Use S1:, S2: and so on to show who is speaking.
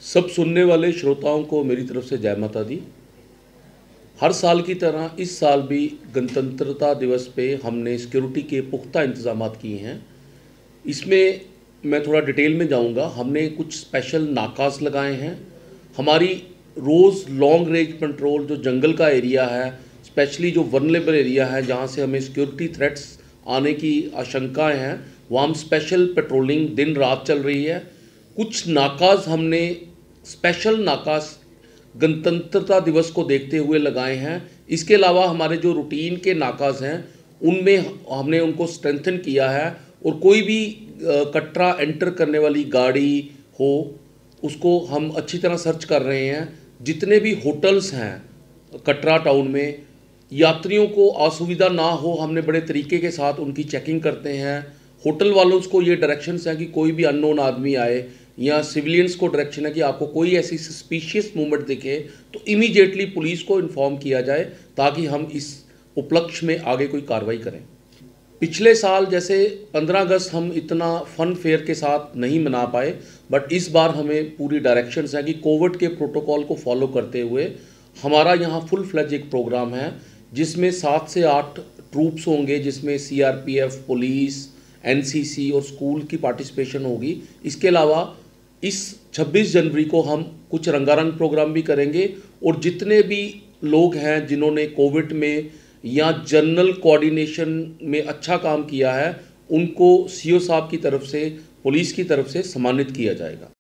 S1: सब सुनने वाले श्रोताओं को मेरी तरफ से जय माता दी। हर साल की तरह इस साल भी गणतंत्रता दिवस पे हमने सिक्योरिटी के पुख्ता इंतजाम किए हैं। इसमें मैं थोड़ा डिटेल में जाऊंगा। हमने कुछ स्पेशल नाकास लगाए हैं। हमारी रोज़ लॉन्ग रेंज पेट्रोल जो जंगल का एरिया है, स्पेशली जो वल्नरेबल एरिया है जहाँ से हमें सिक्योरिटी थ्रेट्स आने की आशंकाएं हैं, वहाँ हम स्पेशल पेट्रोलिंग दिन रात चल रही है। कुछ नाकास हमने स्पेशल नाकास गणतंत्रता दिवस को देखते हुए लगाए हैं। इसके अलावा हमारे जो रूटीन के नाकास हैं उनमें हमने उनको स्ट्रेंथन किया है और कोई भी कटरा एंटर करने वाली गाड़ी हो उसको हम अच्छी तरह सर्च कर रहे हैं। जितने भी होटल्स हैं कटरा टाउन में, यात्रियों को असुविधा ना हो, हमने बड़े तरीके के साथ उनकी चेकिंग करते हैं। होटल वालों को ये डायरेक्शंस हैं कि कोई भी अननोन आदमी आए या सिविलियंस को डायरेक्शन है कि आपको कोई ऐसी सस्पिशियस मूवमेंट दिखे तो इमीडिएटली पुलिस को इन्फॉर्म किया जाए ताकि हम इस उपलक्ष्य में आगे कोई कार्रवाई करें। पिछले साल जैसे 15 अगस्त हम इतना फन फेयर के साथ नहीं मना पाए, बट इस बार हमें पूरी डायरेक्शंस हैं कि कोविड के प्रोटोकॉल को फॉलो करते हुए हमारा यहाँ फुल फ्लैज एक प्रोग्राम है जिसमें 7 से 8 ट्रूप्स होंगे, जिसमें CRPF, पुलिस, NCC और स्कूल की पार्टिसिपेशन होगी। इसके अलावा इस 26 जनवरी को हम कुछ रंगारंग प्रोग्राम भी करेंगे और जितने भी लोग हैं जिन्होंने कोविड में या जनरल कोऑर्डिनेशन में अच्छा काम किया है उनको CO साहब की तरफ से, पुलिस की तरफ से सम्मानित किया जाएगा।